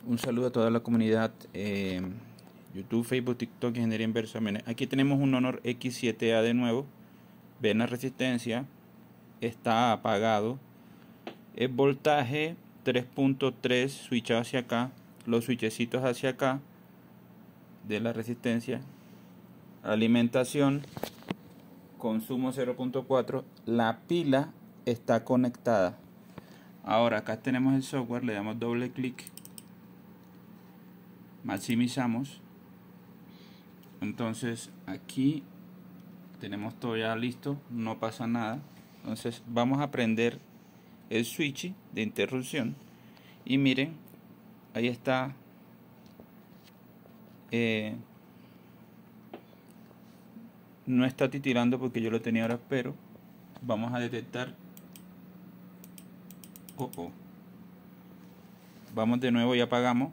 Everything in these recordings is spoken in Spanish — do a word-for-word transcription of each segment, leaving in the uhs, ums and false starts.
Un saludo a toda la comunidad eh, YouTube, Facebook, TikTok, Ingeniería Inversa. Aquí tenemos un Honor X siete A de nuevo. Ven la resistencia, está apagado. El voltaje tres punto tres, switchado hacia acá, los switchecitos hacia acá de la resistencia. Alimentación, consumo cero punto cuatro. La pila está conectada. Ahora acá tenemos el software, le damos doble clic, maximizamos. Entonces aquí tenemos todo ya listo, no pasa nada. Entonces vamos a prender el switch de interrupción y miren, ahí está eh, no está titilando porque yo lo tenía ahora, pero vamos a detectar. Oh, oh. Vamos de nuevo y apagamos,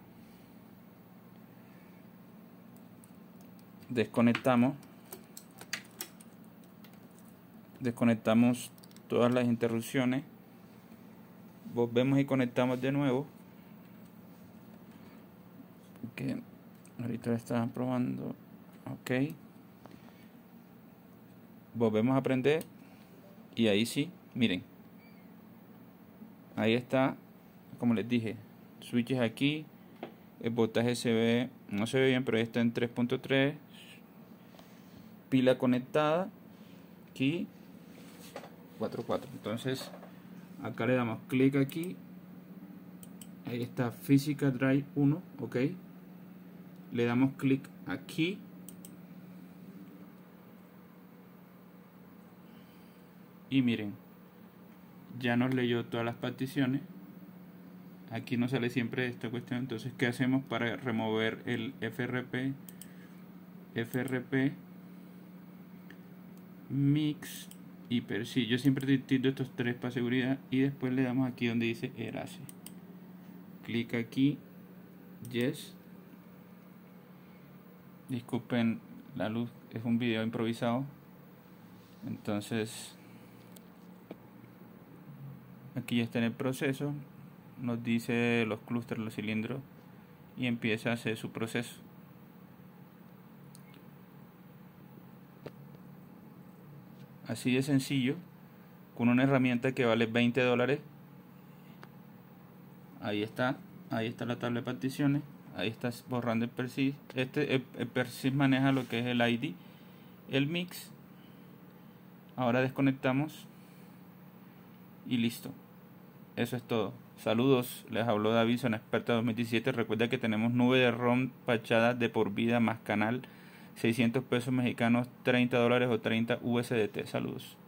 desconectamos desconectamos todas las interrupciones, volvemos y conectamos de nuevo, que ahorita está probando. Ok, volvemos a prender y ahí sí, miren, ahí está, como les dije, switches aquí, el voltaje se ve, no se ve bien, pero está en tres punto tres, pila conectada aquí cuatro punto cuatro. Entonces acá le damos clic aquí, ahí está Physical Drive uno, ok, le damos clic aquí y miren, ya nos leyó todas las particiones. Aquí nos sale siempre esta cuestión. Entonces, ¿qué hacemos para remover el F R P? F R P Mix Hyper. Sí, yo siempre distingo estos tres para seguridad. Y después le damos aquí donde dice Erase. Clic aquí, Yes. Disculpen la luz, es un video improvisado. Entonces aquí ya está en el proceso, nos dice los clústeres, los cilindros, y empieza a hacer su proceso. Así de sencillo, con una herramienta que vale veinte dólares. Ahí está, ahí está la tabla de particiones, ahí está borrando el persist. Este, el, el persist maneja lo que es el I D, el mix. Ahora desconectamos y listo. Eso es todo. Saludos, les habló David, Zona Experta dos mil diecisiete. Recuerda que tenemos nube de ROM pachada de por vida más canal, seiscientos pesos mexicanos, treinta dólares o treinta U S D T. Saludos.